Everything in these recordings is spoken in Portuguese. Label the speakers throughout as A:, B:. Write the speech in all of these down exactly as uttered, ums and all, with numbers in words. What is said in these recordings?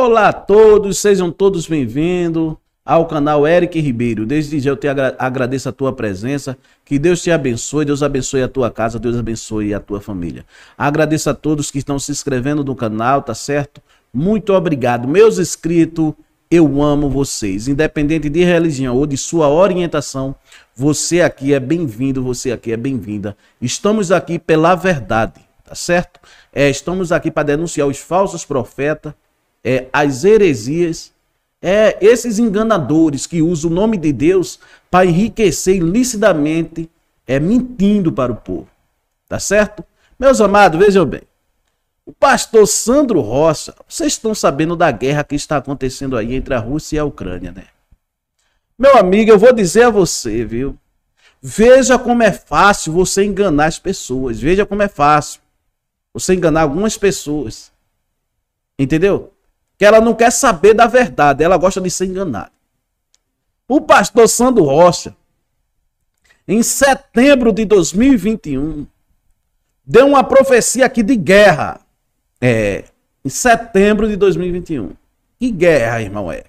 A: Olá a todos, sejam todos bem-vindos ao canal Eric Ribeiro. Desde já eu te agra agradeço a tua presença, que Deus te abençoe, Deus abençoe a tua casa, Deus abençoe a tua família. Agradeço a todos que estão se inscrevendo no canal, tá certo? Muito obrigado. Meus inscritos, eu amo vocês. Independente de religião ou de sua orientação, você aqui é bem-vindo, você aqui é bem-vinda. Estamos aqui pela verdade, tá certo? É, estamos aqui para denunciar os falsos profetas, é, as heresias, é, esses enganadores que usam o nome de Deus para enriquecer ilicitamente, é, mentindo para o povo. Tá certo? Meus amados, vejam bem. O pastor Sandro Rocha, vocês estão sabendo da guerra que está acontecendo aí entre a Rússia e a Ucrânia, né? Meu amigo, eu vou dizer a você, viu? Veja como é fácil você enganar as pessoas. Veja como é fácil você enganar algumas pessoas. Entendeu? Que ela não quer saber da verdade, ela gosta de ser enganada. O pastor Sandro Rocha, em setembro de dois mil e vinte e um, deu uma profecia aqui de guerra. É, em setembro de dois mil e vinte e um. Que guerra, irmão, é?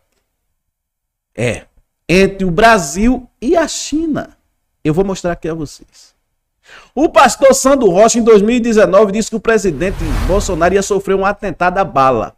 A: É, entre o Brasil e a China. Eu vou mostrar aqui a vocês. O pastor Sandro Rocha, em dois mil e dezenove, disse que o presidente Bolsonaro ia sofrer um atentado a bala.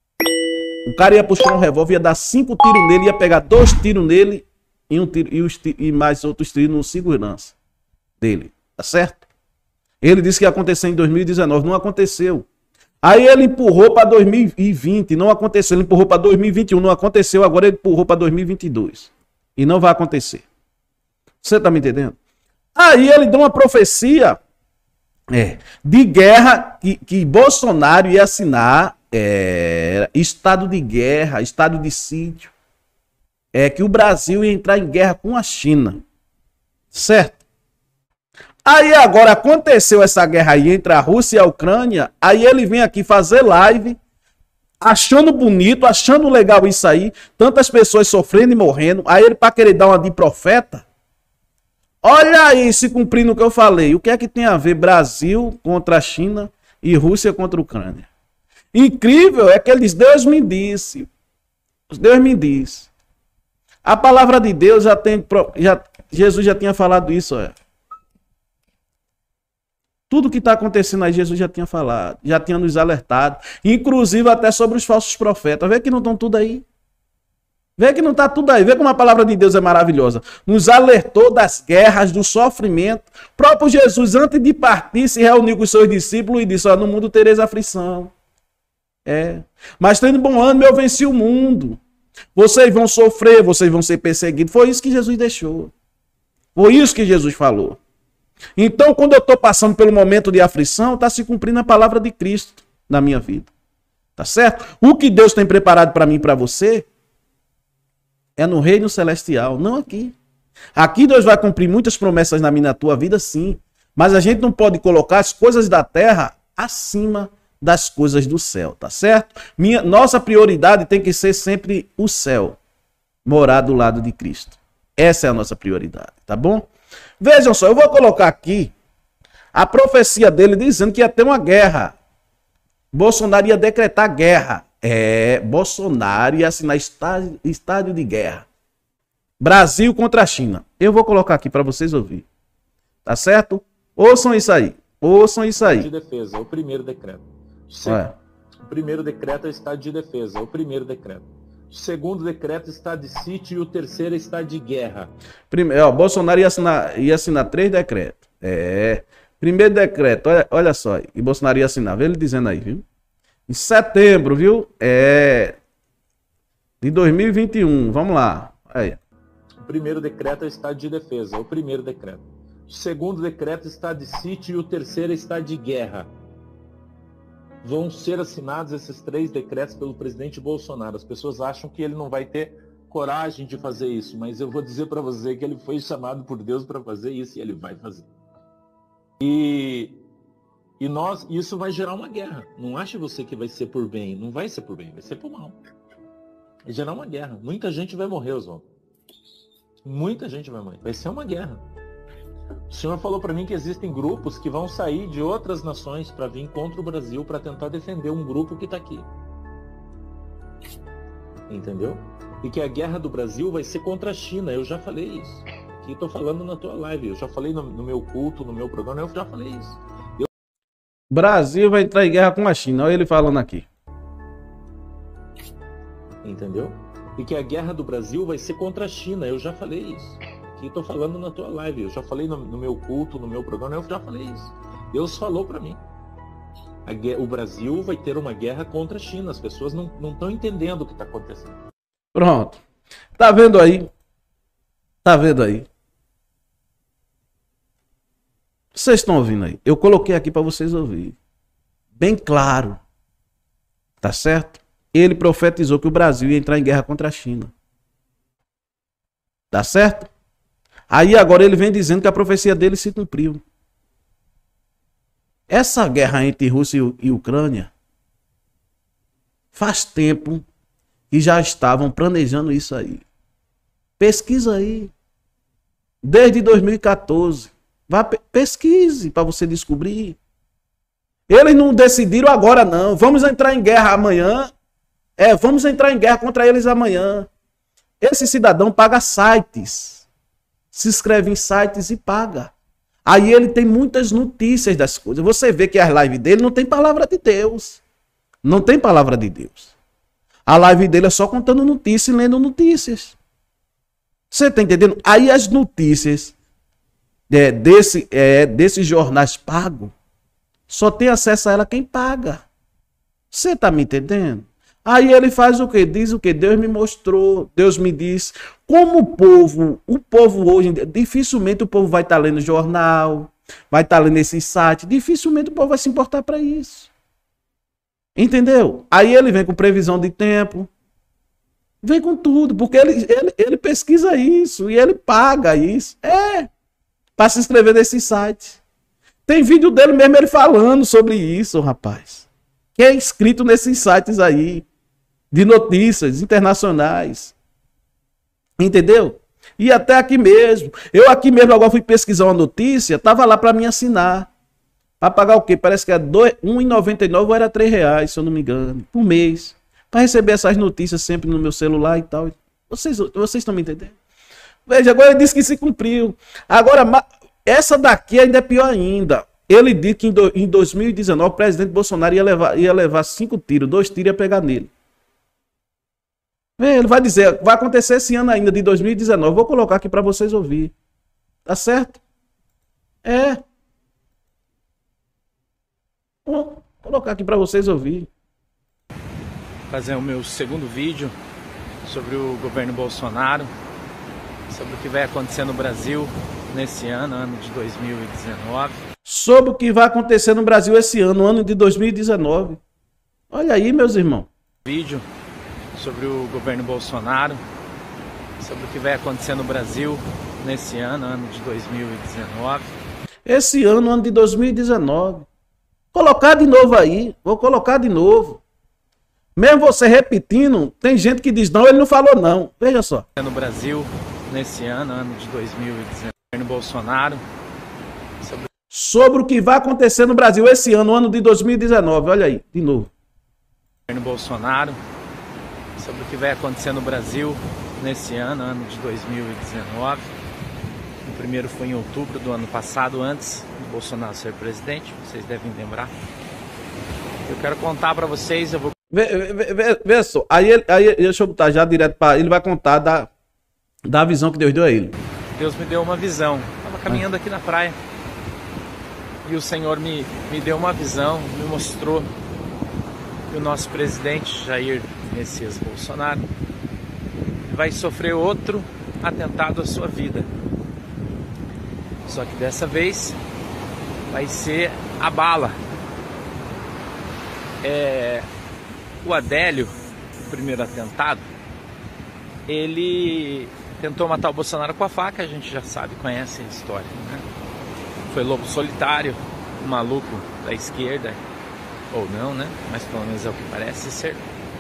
A: O cara ia puxar um revólver, ia dar cinco tiros nele, ia pegar dois tiros nele e, um tiro, e, os, e mais outros tiros no segurança dele. Tá certo? Ele disse que ia acontecer em dois mil e dezenove, não aconteceu. Aí ele empurrou para dois mil e vinte, não aconteceu. Ele empurrou para dois mil e vinte e um, não aconteceu. Agora ele empurrou para dois mil e vinte e dois. E não vai acontecer. Você tá me entendendo? Aí ele deu uma profecia é, de guerra que, que Bolsonaro ia assinar. É, estado de guerra, estado de sítio, é que o Brasil ia entrar em guerra com a China, certo? Aí agora aconteceu essa guerra aí entre a Rússia e a Ucrânia, aí ele vem aqui fazer live, achando bonito, achando legal isso aí, tantas pessoas sofrendo e morrendo, aí ele para querer dar uma de profeta, olha aí se cumprindo o que eu falei, o que é que tem a ver Brasil contra a China e Rússia contra a Ucrânia? Incrível é que ele diz, Deus me disse, Deus me disse. A palavra de Deus já tem, já, Jesus já tinha falado isso, olha. Tudo que está acontecendo aí, Jesus já tinha falado, já tinha nos alertado, inclusive até sobre os falsos profetas. Vê que não estão tudo aí. Vê que não está tudo aí. Vê como a palavra de Deus é maravilhosa. Nos alertou das guerras, do sofrimento. O próprio Jesus, antes de partir, se reuniu com os seus discípulos e disse, ó, no mundo tereis aflição. É, mas tendo bom ânimo, eu venci o mundo. Vocês vão sofrer, vocês vão ser perseguidos. Foi isso que Jesus deixou. Foi isso que Jesus falou. Então, quando eu estou passando pelo momento de aflição, está se cumprindo a palavra de Cristo na minha vida. Tá certo? O que Deus tem preparado para mim e para você é no reino celestial, não aqui. Aqui Deus vai cumprir muitas promessas na minha e na tua vida, sim. Mas a gente não pode colocar as coisas da terra acima das coisas do céu, tá certo? Minha, nossa prioridade tem que ser sempre o céu, morar do lado de Cristo. Essa é a nossa prioridade, tá bom? Vejam só, eu vou colocar aqui a profecia dele dizendo que ia ter uma guerra. Bolsonaro ia decretar guerra. É, Bolsonaro ia assinar estádio, estádio de guerra. Brasil contra a China. Eu vou colocar aqui para vocês ouvir. Tá certo? Ouçam isso aí. Ouçam isso aí.
B: De defesa, o primeiro decreto.
A: É.
B: O primeiro decreto é o estado de defesa, o primeiro decreto. O segundo decreto é estado de sítio e o terceiro é estado de guerra.
A: Primeiro, ó, Bolsonaro ia assinar, ia assinar três decretos. É. Primeiro decreto, olha, olha só. E Bolsonaro ia assinar, vê ele dizendo aí, viu? Em setembro, viu? É. De dois mil e vinte e um, vamos lá. Aí.
B: O primeiro decreto é o estado de defesa, o primeiro decreto. O segundo decreto é estado de sítio e o terceiro é estado de guerra. Vão ser assinados esses três decretos pelo presidente Bolsonaro. As pessoas acham que ele não vai ter coragem de fazer isso, mas eu vou dizer para você que ele foi chamado por Deus para fazer isso e ele vai fazer. E, e nós, isso vai gerar uma guerra. Não ache você que vai ser por bem. Não vai ser por bem, vai ser por mal. Vai gerar uma guerra. Muita gente vai morrer, Oswaldo. Muita gente vai morrer. Vai ser uma guerra. O senhor falou para mim que existem grupos que vão sair de outras nações para vir contra o Brasil para tentar defender um grupo que está aqui. entendeu? E que a guerra do Brasil vai ser contra a China, eu já falei isso. Aqui estou falando na tua live, eu já falei no, no meu culto, no meu programa, eu já falei isso. Eu...
A: Brasil vai entrar em guerra com a China, olha ele falando aqui.
B: Entendeu? E que a guerra do Brasil vai ser contra a China, eu já falei isso. Aqui estou falando na tua live, eu já falei no, no meu culto, no meu programa, eu já falei isso. Deus falou para mim. A guerra, o Brasil vai ter uma guerra contra a China, as pessoas não estão entendendo o que está acontecendo.
A: Pronto. Tá vendo aí? Tá vendo aí? Vocês estão ouvindo aí? Eu coloquei aqui para vocês ouvirem. Bem claro. Tá certo? Ele profetizou que o Brasil ia entrar em guerra contra a China. Tá certo? Aí agora ele vem dizendo que a profecia dele se cumpriu. Essa guerra entre Rússia e Ucrânia faz tempo que já estavam planejando isso aí. Pesquisa aí. Desde dois mil e quatorze. Vá, pesquise para você descobrir. Eles não decidiram agora não. Vamos entrar em guerra amanhã. É, vamos entrar em guerra contra eles amanhã. Esse cidadão paga sites. Se inscreve em sites e paga. Aí ele tem muitas notícias das coisas. Você vê que as lives dele não tem palavra de Deus. Não tem palavra de Deus. A live dele é só contando notícias e lendo notícias. Você tá entendendo? Aí as notícias é, desse, é, desses jornais pagos, só tem acesso a ela quem paga. Você tá me entendendo? Aí ele faz o quê? Diz o quê? Deus me mostrou, Deus me disse. Como o povo, o povo hoje em dia, dificilmente o povo vai estar lendo jornal, vai estar lendo esse site, dificilmente o povo vai se importar para isso. Entendeu? Aí ele vem com previsão de tempo, vem com tudo, porque ele, ele, ele pesquisa isso e ele paga isso. É, para se inscrever nesse site. Tem vídeo dele mesmo ele falando sobre isso, rapaz. Que é escrito nesses sites aí, de notícias internacionais. Entendeu? E até aqui mesmo. Eu aqui mesmo agora fui pesquisar uma notícia, tava lá para mim assinar. Para pagar o quê? Parece que é um real e noventa e nove ou era três reais, se eu não me engano, por mês. Para receber essas notícias sempre no meu celular e tal. Vocês, vocês estão me entendendo? Veja, agora ele disse que se cumpriu. Agora, essa daqui ainda é pior ainda. Ele disse que em, do, em dois mil e dezenove o presidente Bolsonaro ia levar, ia levar cinco tiros, dois tiros ia pegar nele. Ele vai dizer, vai acontecer esse ano ainda, de dois mil e dezenove. Vou colocar aqui para vocês ouvir. Tá certo? É. Vou colocar aqui para vocês ouvir.
C: Fazer o meu segundo vídeo sobre o governo Bolsonaro, sobre o que vai acontecer no Brasil nesse ano, ano de dois mil e dezenove.
A: Sobre o que vai acontecer no Brasil esse ano, ano de dois mil e dezenove. Olha aí, meus irmãos.
C: Vídeo sobre o governo Bolsonaro, sobre o que vai acontecer no Brasil nesse ano, ano de dois mil e dezenove.
A: Esse ano, ano de dois mil e dezenove. Colocar de novo aí, vou colocar de novo. Mesmo você repetindo, tem gente que diz não, ele não falou não. Veja só.
C: No Brasil nesse ano, ano de dois mil e dezenove, o governo Bolsonaro.
A: Sobre... sobre o que vai acontecer no Brasil esse ano, ano de dois mil e dezenove. Olha aí, de novo.
C: Governo Bolsonaro. Sobre o que vai acontecer no Brasil nesse ano, ano de dois mil e dezenove. O primeiro foi em outubro do ano passado, antes de Bolsonaro ser presidente, vocês devem lembrar. Eu quero contar para vocês, eu vou...
A: Vê, vê, vê, vê só, aí, aí deixa eu botar já direto para ele, vai contar da, da visão que Deus deu a ele.
C: Deus me deu uma visão, estava caminhando aqui na praia, e o Senhor me, me deu uma visão, me mostrou que o nosso presidente, Jair Messias Bolsonaro, vai sofrer outro atentado à sua vida. Só que dessa vez vai ser a bala. É, o Adélio, o primeiro atentado, ele tentou matar o Bolsonaro com a faca, a gente já sabe, conhece a história, né? Foi lobo solitário, um maluco da esquerda, ou não, né? Mas pelo menos é o que parece ser.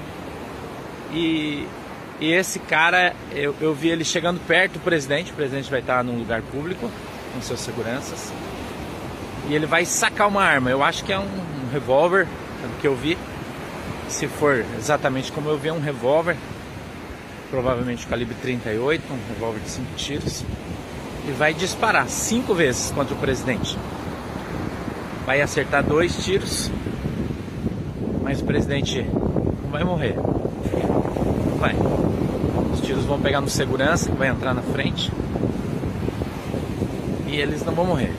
C: E, e esse cara, eu, eu vi ele chegando perto do presidente, o presidente vai estar num lugar público, com seus seguranças, e ele vai sacar uma arma. Eu acho que é um, um revólver, pelo que eu vi. Se for exatamente como eu vi, é um revólver. provavelmente calibre trinta e oito, um revólver de cinco tiros, e vai disparar cinco vezes contra o presidente. Vai acertar dois tiros, mas o presidente não vai morrer. Não vai. Os tiros vão pegar no segurança, que vai entrar na frente, e eles não vão morrer.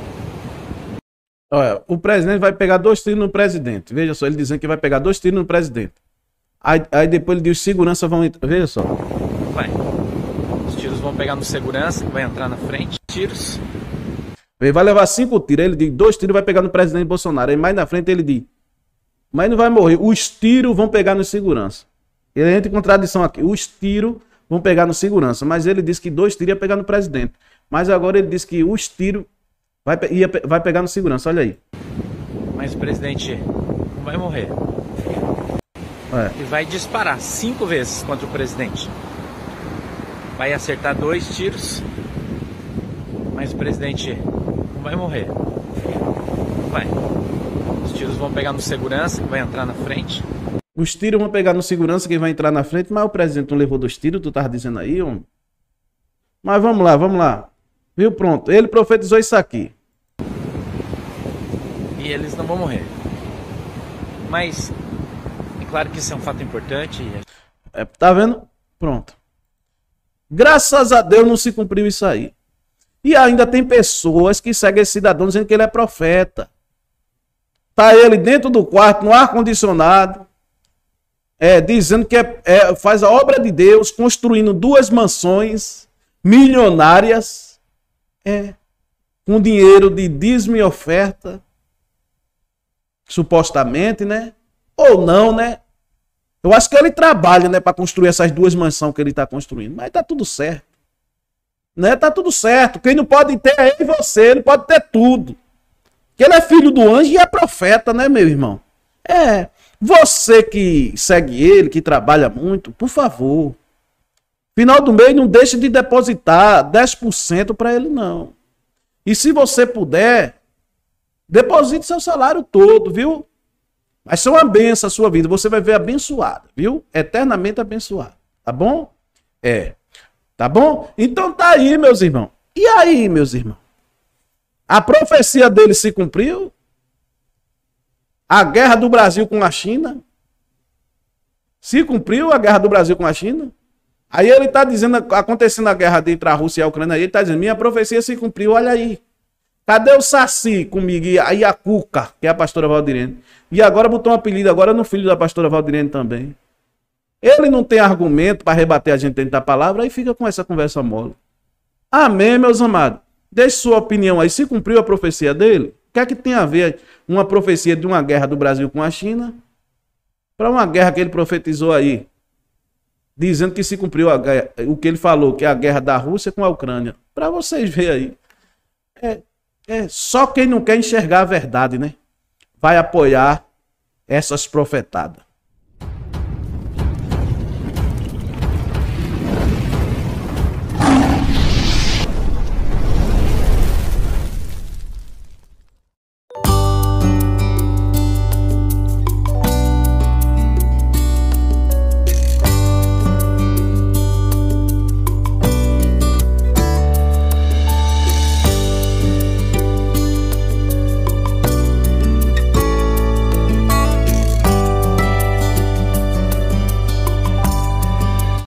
A: Olha, o presidente vai pegar dois tiros no presidente. Veja só, ele dizendo que vai pegar dois tiros no presidente. Aí, aí depois ele diz: segurança vão entrar. Veja só.
C: Vai. Os tiros vão pegar no segurança, que vai entrar na frente. Tiros.
A: Ele vai levar cinco tiros. Ele diz: dois tiros vai pegar no presidente Bolsonaro. Aí mais na frente ele diz: mas não vai morrer. Os tiros vão pegar no segurança. Ele entra em contradição aqui. Os tiros vão pegar no segurança. Mas ele disse que dois tiros ia pegar no presidente. Mas agora ele disse que os tiros vai, ia, vai pegar no segurança. Olha aí.
C: Mas o presidente não vai morrer.
A: É.
C: E vai disparar cinco vezes contra o presidente. Vai acertar dois tiros, mas o presidente não vai morrer. Não vai. Os tiros vão pegar no segurança, que vai entrar na frente.
A: Os tiros vão pegar no segurança, que vai entrar na frente, mas o presidente não levou dois tiros, tu tava dizendo aí, homem. Mas vamos lá, vamos lá. Viu, pronto. Ele profetizou isso aqui.
C: E eles não vão morrer. Mas claro que isso é um fato importante.
A: É, tá vendo? Pronto. Graças a Deus não se cumpriu isso aí. E ainda tem pessoas que seguem esse cidadão dizendo que ele é profeta. Tá ele dentro do quarto, no ar-condicionado, é, dizendo que é, é, faz a obra de Deus, construindo duas mansões milionárias, é, com dinheiro de dízimo e oferta, supostamente, né? Ou não, né? Eu acho que ele trabalha, né, para construir essas duas mansões que ele está construindo. Mas tá tudo certo. Né? Tá tudo certo. Quem não pode ter é ele e você. Ele pode ter tudo. Porque ele é filho do anjo e é profeta, né, meu irmão? É. Você que segue ele, que trabalha muito, por favor. Final do mês não deixe de depositar dez por cento para ele, não. E se você puder, deposite seu salário todo, viu? Vai ser uma benção a sua vida. Você vai ver abençoada, viu? Eternamente abençoada. Tá bom? É. Tá bom? Então tá aí, meus irmãos. E aí, meus irmãos? A profecia dele se cumpriu? A guerra do Brasil com a China? Se cumpriu a guerra do Brasil com a China? Aí ele tá dizendo, acontecendo a guerra entre a Rússia e a Ucrânia, aí ele tá dizendo, minha profecia se cumpriu, olha aí. Cadê o Saci comigo? E a, e a Cuca, que é a pastora Valdirene. E agora botou um apelido agora no filho da pastora Valdirene também. Ele não tem argumento para rebater a gente dentro da palavra, aí fica com essa conversa mole. Amém, meus amados? Deixe sua opinião aí. Se cumpriu a profecia dele, o que é que tem a ver uma profecia de uma guerra do Brasil com a China para uma guerra que ele profetizou aí? Dizendo que se cumpriu a guerra, o que ele falou, que é a guerra da Rússia com a Ucrânia. Para vocês verem aí. É... É, só quem não quer enxergar a verdade, né? Vai apoiar essas profetadas.